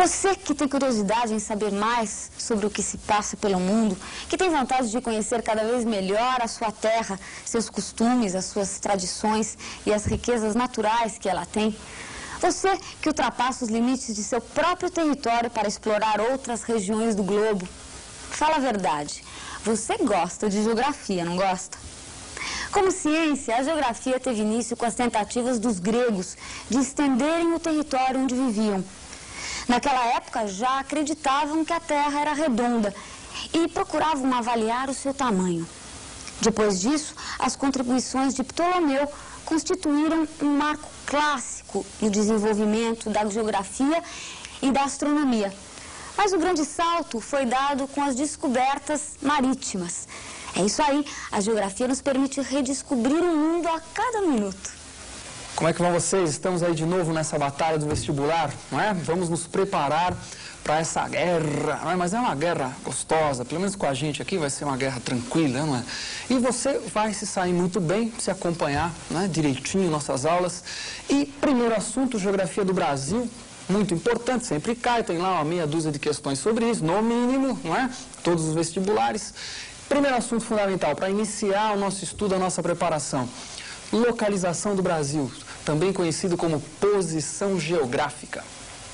Você que tem curiosidade em saber mais sobre o que se passa pelo mundo, que tem vontade de conhecer cada vez melhor a sua terra, seus costumes, as suas tradições e as riquezas naturais que ela tem. Você que ultrapassa os limites de seu próprio território para explorar outras regiões do globo. Fala a verdade, você gosta de geografia, não gosta? Como ciência, a geografia teve início com as tentativas dos gregos de estenderem o território onde viviam. Naquela época já acreditavam que a Terra era redonda e procuravam avaliar o seu tamanho. Depois disso, as contribuições de Ptolomeu constituíram um marco clássico no desenvolvimento da geografia e da astronomia. Mas o grande salto foi dado com as descobertas marítimas. É isso aí, a geografia nos permite redescobrir o mundo a cada minuto. Como é que vão vocês? Estamos aí de novo nessa batalha do vestibular, não é? Vamos nos preparar para essa guerra, não é? Mas é uma guerra gostosa, pelo menos com a gente aqui vai ser uma guerra tranquila, não é? E você vai se sair muito bem se acompanhar, né, direitinho nossas aulas. E primeiro assunto, geografia do Brasil, muito importante, sempre cai, tem lá uma meia dúzia de questões sobre isso, no mínimo, não é? Todos os vestibulares. Primeiro assunto fundamental para iniciar o nosso estudo, a nossa preparação. Localização do Brasil, também conhecido como posição geográfica.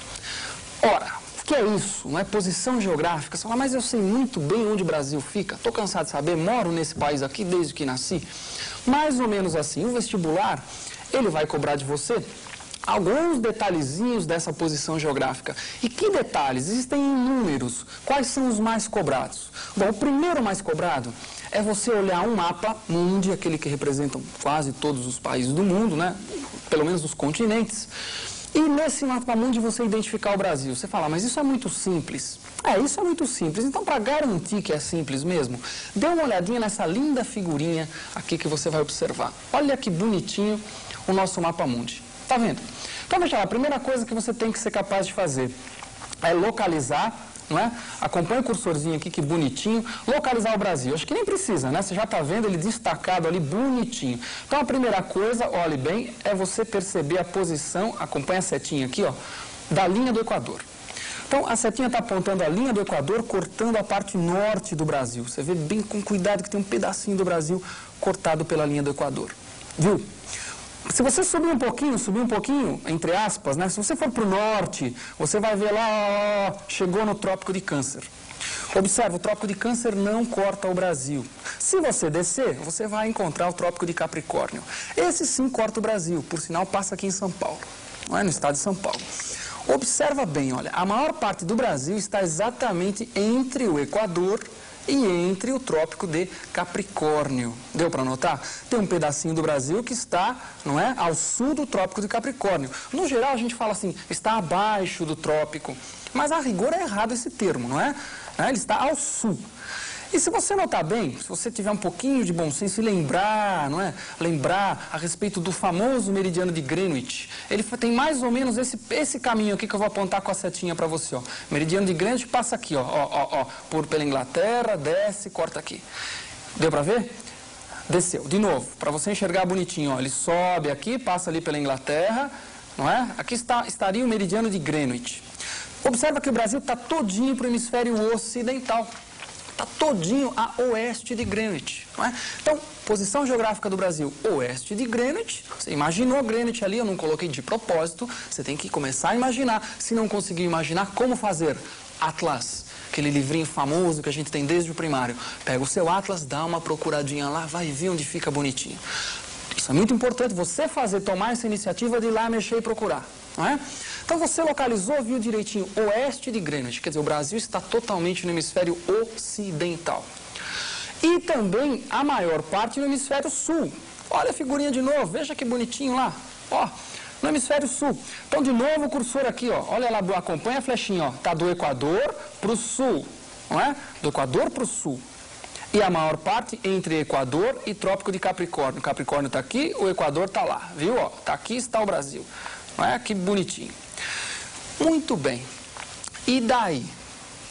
Ora, o que é isso? Não é posição geográfica? Você fala, mas eu sei muito bem onde o Brasil fica. Estou cansado de saber, moro nesse país aqui desde que nasci. Mais ou menos assim, o vestibular, ele vai cobrar de você alguns detalhezinhos dessa posição geográfica. E que detalhes? Existem inúmeros. Quais são os mais cobrados? Bom, o primeiro mais cobrado é você olhar um mapa mundi, aquele que representa quase todos os países do mundo, né? Pelo menos os continentes. E nesse mapa mundi você identificar o Brasil. Você fala, mas isso é muito simples. Isso é muito simples. Então, para garantir que é simples mesmo, dê uma olhadinha nessa linda figurinha aqui que você vai observar. Olha que bonitinho o nosso mapa mundi. Tá vendo? Então, veja lá, a primeira coisa que você tem que ser capaz de fazer é localizar, não é? Acompanha o cursorzinho aqui, que bonitinho. Localizar o Brasil. Acho que nem precisa, né? Você já está vendo ele destacado ali, bonitinho. Então, a primeira coisa, olhe bem, é você perceber a posição, acompanha a setinha aqui, ó, da linha do Equador. Então, a setinha está apontando a linha do Equador, cortando a parte norte do Brasil. Você vê bem com cuidado que tem um pedacinho do Brasil cortado pela linha do Equador. Viu? Se você subir um pouquinho, entre aspas, né? Se você for para o norte, você vai ver lá, chegou no Trópico de Câncer. Observe, o Trópico de Câncer não corta o Brasil. Se você descer, você vai encontrar o Trópico de Capricórnio. Esse sim corta o Brasil, por sinal passa aqui em São Paulo, não é? No estado de São Paulo. Observa bem, olha, a maior parte do Brasil está exatamente entre o Equador e entre o Trópico de Capricórnio. Deu para notar? Tem um pedacinho do Brasil que está, não é, ao sul do Trópico de Capricórnio. No geral, a gente fala assim, está abaixo do trópico. Mas a rigor é errado esse termo, não é? Ele está ao sul. E se você notar bem, se você tiver um pouquinho de bom senso e lembrar, não é? Lembrar a respeito do famoso meridiano de Greenwich, ele tem mais ou menos esse caminho aqui que eu vou apontar com a setinha para você, ó. Meridiano de Greenwich passa aqui, ó, pela Inglaterra, desce, corta aqui. Deu para ver? Desceu. De novo, para você enxergar bonitinho, ó, ele sobe aqui, passa ali pela Inglaterra, não é? Aqui estaria o meridiano de Greenwich. Observa que o Brasil está todinho para o hemisfério ocidental. Está todinho a oeste de Greenwich, não é? Então, posição geográfica do Brasil, oeste de Greenwich. Você imaginou Greenwich ali, eu não coloquei de propósito. Você tem que começar a imaginar. Se não conseguir imaginar, como fazer? Atlas, aquele livrinho famoso que a gente tem desde o primário. Pega o seu Atlas, dá uma procuradinha lá, vai ver onde fica bonitinho. Isso é muito importante, você tomar essa iniciativa de ir lá mexer e procurar, não é? Então você localizou, viu direitinho, oeste de Greenwich, quer dizer, o Brasil está totalmente no hemisfério ocidental. E também a maior parte no hemisfério sul. Olha a figurinha de novo, veja que bonitinho lá, ó, no hemisfério sul. Então, de novo o cursor aqui, ó, olha lá, acompanha a flechinha, ó, tá do Equador para o sul, não é? Do Equador para o sul. E a maior parte entre Equador e Trópico de Capricórnio. O Capricórnio está aqui, o Equador está lá, viu? Ó, tá aqui está o Brasil. Não é? Que bonitinho. Muito bem. E daí?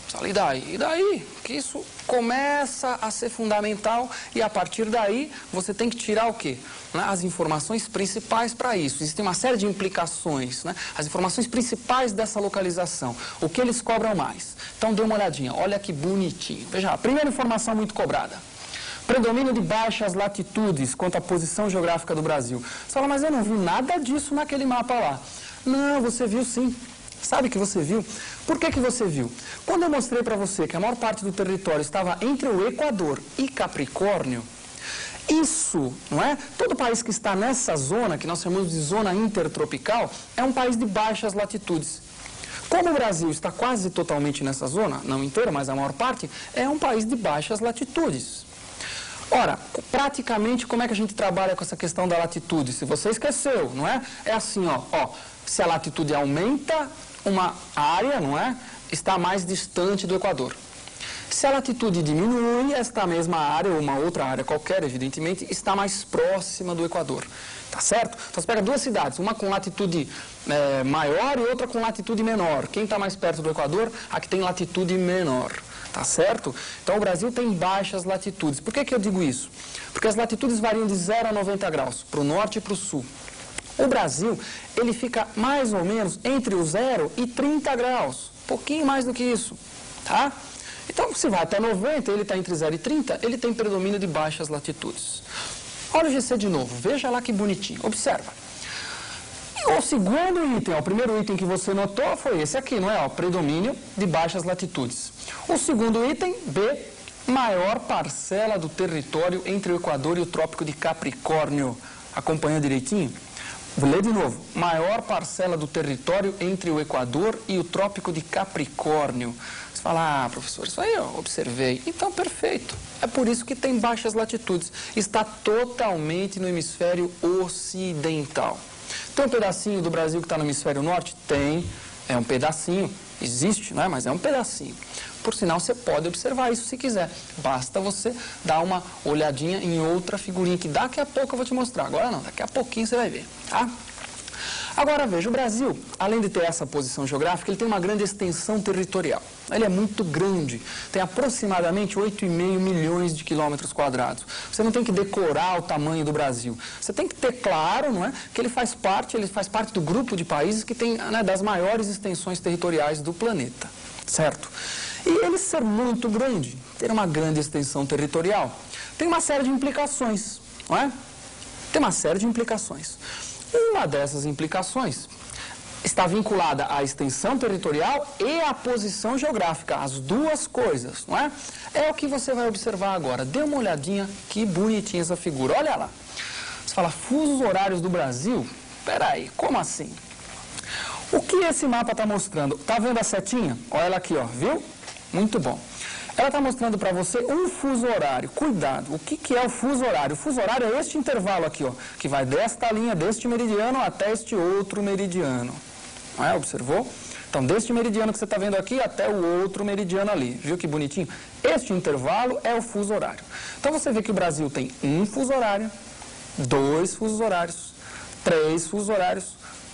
E daí? E daí? Que isso começa a ser fundamental e a partir daí você tem que tirar o quê? As informações principais para isso. Existem uma série de implicações, né? As informações principais dessa localização. O que eles cobram mais? Então dê uma olhadinha, olha que bonitinho. Veja, a primeira informação muito cobrada. Predomínio de baixas latitudes quanto à posição geográfica do Brasil. Você fala, mas eu não vi nada disso naquele mapa lá. Não, você viu sim. Sabe que você viu? Por que você viu? Quando eu mostrei para você que a maior parte do território estava entre o Equador e Capricórnio, isso, não é? Todo país que está nessa zona, que nós chamamos de zona intertropical, é um país de baixas latitudes. Como o Brasil está quase totalmente nessa zona, não inteira, mas a maior parte, é um país de baixas latitudes. Ora, praticamente, como é que a gente trabalha com essa questão da latitude? Se você esqueceu, não é? É assim, ó, se a latitude aumenta, uma área, não é? Está mais distante do Equador. Se a latitude diminui, esta mesma área, ou uma outra área qualquer, evidentemente, está mais próxima do Equador. Tá certo? Então você pega duas cidades, uma com latitude maior e outra com latitude menor. Quem está mais perto do Equador? A que tem latitude menor. Tá certo? Então o Brasil tem baixas latitudes. Por que eu digo isso? Porque as latitudes variam de 0 a 90 graus, para o norte e para o sul. O Brasil, ele fica mais ou menos entre o 0 e 30 graus. Pouquinho mais do que isso. Tá? Então, se vai até 90, ele está entre 0 e 30, ele tem predomínio de baixas latitudes. Olha o GC de novo, veja lá que bonitinho, observa. O segundo item, o primeiro item que você notou foi esse aqui, não é? O predomínio de baixas latitudes. O segundo item, B, maior parcela do território entre o Equador e o Trópico de Capricórnio. Acompanhou direitinho? Vou ler de novo. Maior parcela do território entre o Equador e o Trópico de Capricórnio. Você fala, professor, isso aí eu observei. Então, perfeito. É por isso que tem baixas latitudes. Está totalmente no hemisfério ocidental. Tem um pedacinho do Brasil que está no hemisfério norte? Tem. É um pedacinho. Existe, não é? Mas é um pedacinho. Por sinal, você pode observar isso se quiser. Basta você dar uma olhadinha em outra figurinha que daqui a pouco eu vou te mostrar. Agora não, daqui a pouquinho você vai ver, tá? Agora veja, o Brasil, além de ter essa posição geográfica, ele tem uma grande extensão territorial. Ele é muito grande, tem aproximadamente 8,5 milhões de quilômetros quadrados. Você não tem que decorar o tamanho do Brasil. Você tem que ter claro, não é, que ele faz parte do grupo de países que tem, né, das maiores extensões territoriais do planeta, certo? E ele ser muito grande, ter uma grande extensão territorial, tem uma série de implicações, não é? Tem uma série de implicações. Uma dessas implicações está vinculada à extensão territorial e à posição geográfica, as duas coisas, não é? É o que você vai observar agora. Dê uma olhadinha, que bonitinha essa figura. Olha lá. Você fala, fusos horários do Brasil? Peraí, como assim? O que esse mapa está mostrando? Está vendo a setinha? Olha ela aqui, ó, viu? Muito bom. Ela está mostrando para você um fuso horário. Cuidado, o que é o fuso horário? O fuso horário é este intervalo aqui, ó, que vai desta linha, deste meridiano até este outro meridiano. Não é? Observou? Então, deste meridiano que você está vendo aqui até o outro meridiano ali. Viu que bonitinho? Este intervalo é o fuso horário. Então, você vê que o Brasil tem um fuso horário, 2 fusos horários, 3 fusos horários,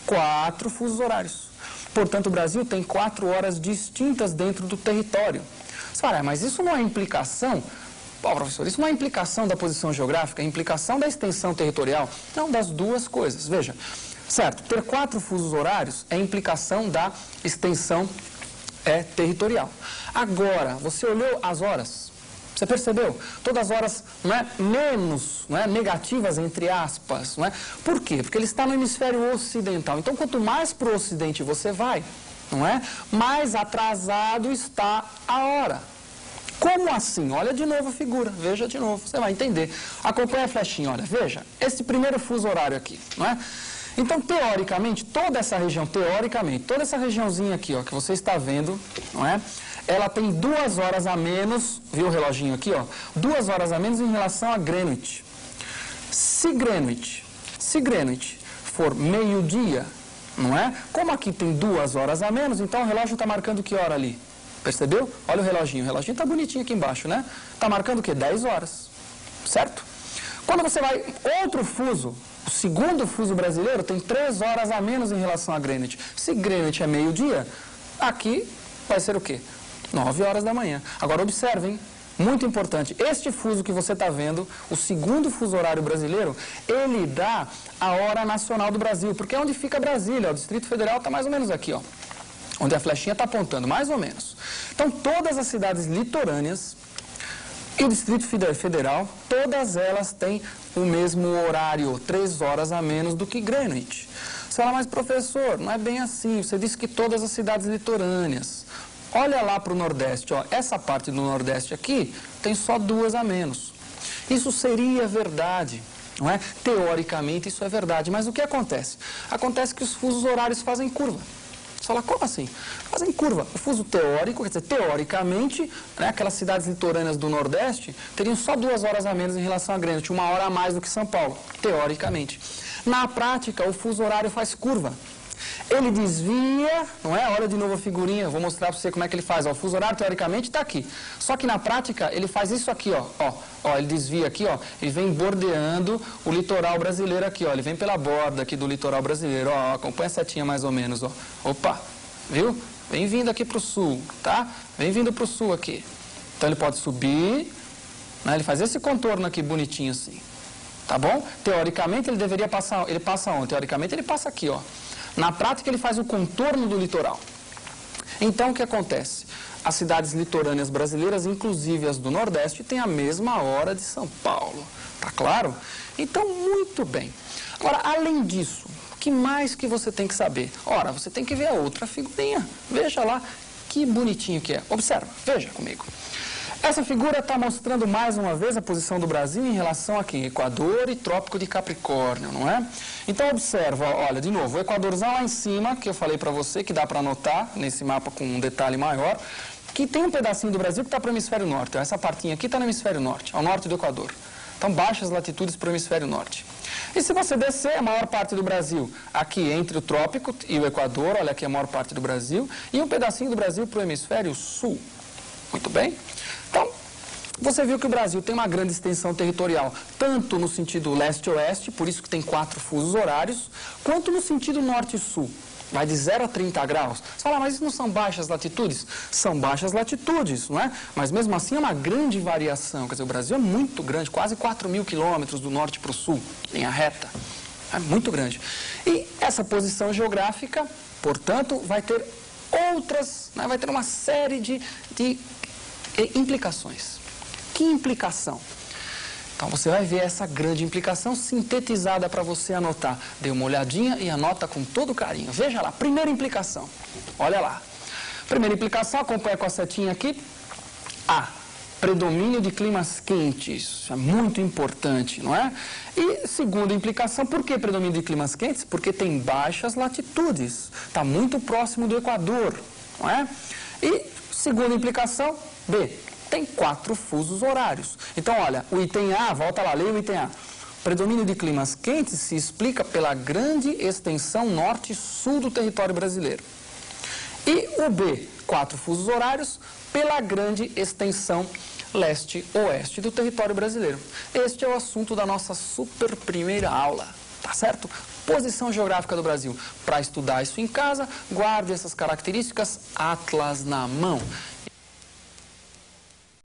4 fusos horários. Portanto, o Brasil tem 4 horas distintas dentro do território. Você fala, mas isso não é implicação? Bom, professor, isso não é implicação da posição geográfica, é implicação da extensão territorial? Não, das duas coisas. Veja, certo, ter 4 fusos horários é implicação da extensão territorial. Agora, você olhou as horas, você percebeu? Todas as horas, não é, menos, não é, negativas, entre aspas, não é? Por quê? Porque ele está no hemisfério ocidental. Então, quanto mais para o ocidente você vai, não é? Mais atrasado está a hora. Como assim? Olha de novo a figura, veja de novo, você vai entender. Acompanha a flechinha, olha, veja, esse primeiro fuso horário aqui, não é? Então, teoricamente, toda essa regiãozinha aqui, ó, que você está vendo, não é? Ela tem 2 horas a menos, viu o reloginho aqui, ó? 2 horas a menos em relação a Greenwich. Se Greenwich for meio-dia, não é? Como aqui tem 2 horas a menos, então o relógio está marcando que hora ali? Percebeu? Olha o reloginho está bonitinho aqui embaixo, né? Está marcando o quê? 10 horas, certo? Quando você vai, outro fuso, o segundo fuso brasileiro tem 3 horas a menos em relação a Greenwich. Se Greenwich é meio-dia, aqui vai ser o quê? 9 horas da manhã. Agora observem, muito importante, este fuso que você está vendo, o segundo fuso horário brasileiro, ele dá a hora nacional do Brasil, porque é onde fica Brasília, o Distrito Federal está mais ou menos aqui, ó, onde a flechinha está apontando, mais ou menos. Então, todas as cidades litorâneas e o Distrito Federal, todas elas têm o mesmo horário, 3 horas a menos do que Greenwich. Você fala, mas professor, não é bem assim, você disse que todas as cidades litorâneas. Olha lá para o Nordeste, ó, essa parte do Nordeste aqui tem só 2 a menos. Isso seria verdade, não é? Teoricamente isso é verdade, mas o que acontece? Acontece que os fusos horários fazem curva. Você fala, como assim? Fazem curva. O fuso teórico, quer dizer, teoricamente, né, aquelas cidades litorâneas do Nordeste teriam só 2 horas a menos em relação a Greenwich, 1 hora a mais do que São Paulo, teoricamente. Na prática, o fuso horário faz curva. Ele desvia, não é? Olha de novo a figurinha, vou mostrar para você como é que ele faz. Ó, o fuso horário, teoricamente, está aqui. Só que na prática, ele faz isso aqui, ó. Ele desvia aqui, ó. Ele vem bordeando o litoral brasileiro aqui, ó. Ele vem pela borda aqui do litoral brasileiro, ó. Acompanha a setinha mais ou menos, ó. Opa, viu? Vem vindo aqui para o sul, tá? Vem vindo para o sul aqui. Então, ele pode subir, né? Ele faz esse contorno aqui bonitinho assim. Tá bom? Teoricamente, ele deveria passar... Ele passa onde? Teoricamente, ele passa aqui, ó. Na prática, ele faz o contorno do litoral. Então, o que acontece? As cidades litorâneas brasileiras, inclusive as do Nordeste, têm a mesma hora de São Paulo. Tá claro? Então, muito bem. Agora, além disso, o que mais que você tem que saber? Ora, você tem que ver a outra figurinha. Veja lá que bonitinho que é. Observa, veja comigo. Essa figura está mostrando mais uma vez a posição do Brasil em relação a quem? Equador e Trópico de Capricórnio, não é? Então observa, olha, de novo, o Equadorzão lá em cima, que eu falei para você, que dá para anotar nesse mapa com um detalhe maior, que tem um pedacinho do Brasil que está para o hemisfério norte. Essa partinha aqui está no hemisfério norte, ao norte do Equador. Então baixas latitudes para o hemisfério norte. E se você descer, a maior parte do Brasil aqui entre o trópico e o Equador, olha aqui a maior parte do Brasil, e um pedacinho do Brasil para o hemisfério sul. Muito bem? Então, você viu que o Brasil tem uma grande extensão territorial, tanto no sentido leste-oeste, por isso que tem 4 fusos horários, quanto no sentido norte-sul. Vai de 0 a 30 graus. Você fala, mas isso não são baixas latitudes? São baixas latitudes, não é? Mas mesmo assim é uma grande variação. Quer dizer, o Brasil é muito grande, quase 4.000 quilômetros do norte para o sul, linha reta. É muito grande. E essa posição geográfica, portanto, vai ter outras, né? Vai ter uma série de implicações. Que implicação? Então você vai ver essa grande implicação sintetizada para você anotar. Dê uma olhadinha e anota com todo carinho. Veja lá, primeira implicação. Olha lá. Primeira implicação, acompanha com a setinha aqui. A. Predomínio de climas quentes. Isso é muito importante, não é? E segunda implicação, por que predomínio de climas quentes? Porque tem baixas latitudes. Está muito próximo do Equador, não é? E segunda implicação, B, tem 4 fusos horários. Então, olha, o item A, volta lá, leia o item A. Predomínio de climas quentes se explica pela grande extensão norte e sul do território brasileiro. E o B, 4 fusos horários, pela grande extensão leste-oeste do território brasileiro. Este é o assunto da nossa super primeira aula, tá certo? Posição geográfica do Brasil. Para estudar isso em casa, guarde essas características, atlas na mão.